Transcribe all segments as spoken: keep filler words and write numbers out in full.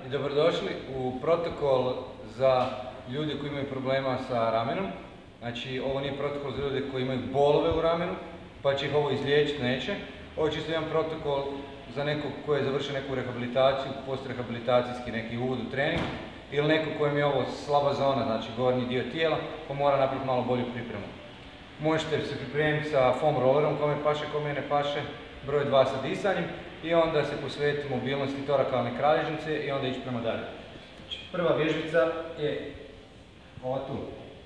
i dobrodošli u protokol za ljude koji imaju problema sa ramenom. Znači, ovo nije protokol za ljude koji imaju bolove u ramenu, pa će ih ovo izliječiti, neće. Ovo je čisto jedan protokol za nekog koji je završio neku rehabilitaciju, postrehabilitacijski neki uvod u trening, ili neko kojem je ovo slaba zona, znači gornji dio tijela, pa mora napraviti malo bolju pripremu. Možete se pripremiti sa foam rollerom, kome paše, kome ne paše, broj dva sa disanjem, i onda se posvetiti mobilnosti torakalne kralježnice i onda ići prema dalje. Znači, prva vježbica je ova tu.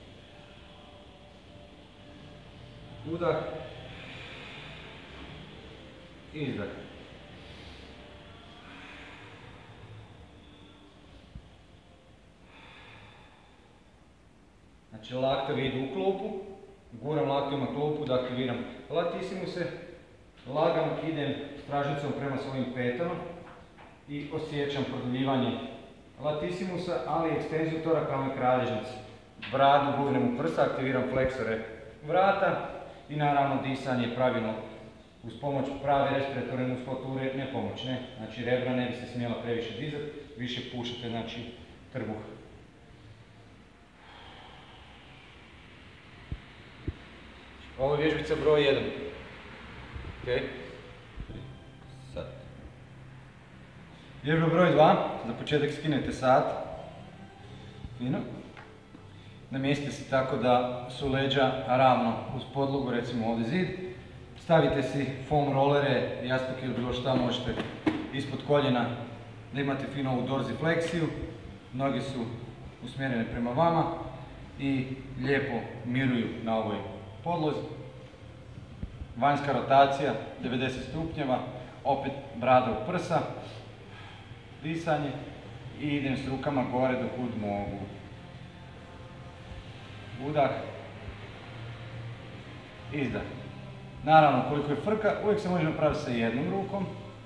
Udah, izdah. Znači, laktovi idu u klupu, guram laktovima klupu da aktiviram latisimuse, lagano idem stražnicom prema svojim petama i osjećam produljivanje latisimusa, ali i ekstenziju torakalne kralježnice. Bradu gurnem u prsa, aktiviram fleksore vrata i naravno disanje pravilno uz pomoć prave respiratorne muskulature, ne pomoć, ne. Znači, rebra ne bi se smjela previše dizati, više pušate, znači, trbuh. Ovo je vježbica broj jedan. Okay. Sad. Vježba broj dva. Za početak skinete sat. Fino. Namjestite se tako da su leđa ravno uz podlogu, recimo ovdje zid. Stavite si foam rollere, jastuk ili bilo šta možete ispod koljena da imate fino ovu dorsifleksiju. Noge su usmjerene prema vama i lijepo miruju na ovoj podlozi. Vanjska rotacija devedeset stupnjeva, opet brada u prsa, disanje i idem s rukama gore do kud mogu. Udah, izdah. Naravno, koliko je frka, uvijek se može napraviti sa jednom rukom,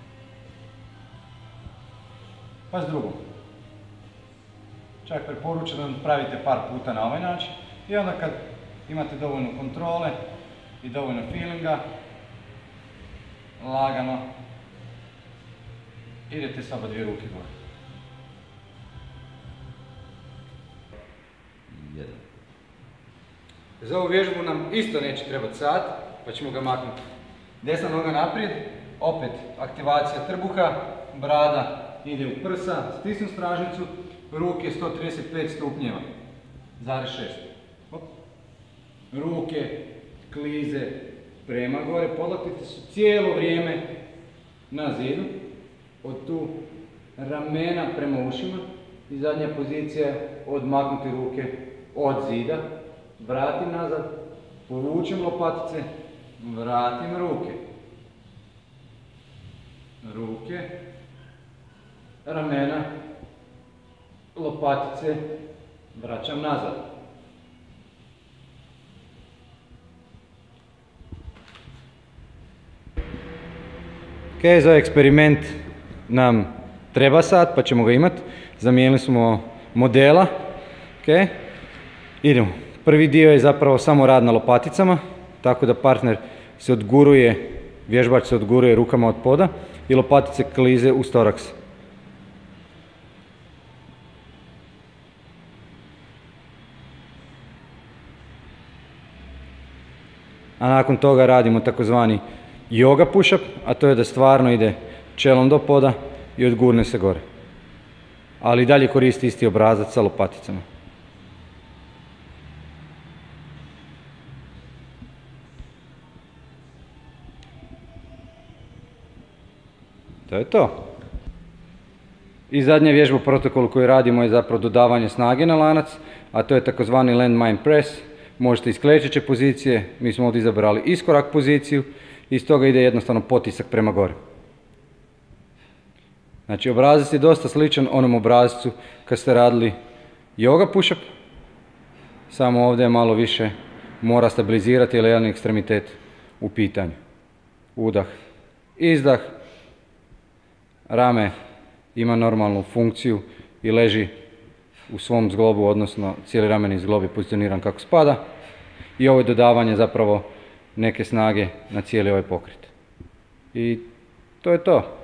pa s drugom. Čak preporučam da napravite par puta na ovaj način i onda kad imate dovoljno kontrole i dovoljno feelinga, lagano idete s oba dvije ruke gore. Jedan. Za ovu vježbu nam isto neće trebati sat, pa ćemo ga maknuti. Desna noga naprijed, opet aktivacija trbuha, brada ide u prsa, stisnu stražnicu, ruke sto trideset pet stupnjeva, zarez šest. Ruke, klize prema gore, podlaktice su cijelo vrijeme na zidu, od tu ramena prema ušima i zadnja pozicija je odmaknuti ruke od zida, vratim nazad, povučem lopatice, vratim ruke, ruke, ramena, lopatice, vraćam nazad. Ok, za eksperiment nam treba sat, pa ćemo ga imati. Zamijenili smo modela. Ok, idemo. Prvi dio je zapravo samo rad na lopaticama, tako da partner se odguruje, vježbač se odguruje rukama od poda i lopatice klize uz toraks. A nakon toga radimo takozvani yoga push-up, a to je da stvarno ide čelom do poda i odgurne se gore. Ali i dalje koristi isti obrazac sa lopaticama. To je to. I zadnja vježba u protokolu koju radimo je zapravo dodavanje snage na lanac, a to je takozvani landmine press. Možete iz klečiće pozicije, mi smo ovdje izabrali iskorak poziciju i iz toga ide jednostavno potisak prema gore. Znači, obrazac je dosta sličan onom obrazcu kad ste radili yoga push-up, samo ovdje je malo više mora stabilizirati jer je jedan ekstremitet u pitanju. Udah, izdah, rame ima normalnu funkciju i leži u svom zglobu, odnosno cijeli rameni zglob je pozicioniran kako spada i ovo je dodavanje zapravo neke snage na cijeli ovaj pokret. I to je to.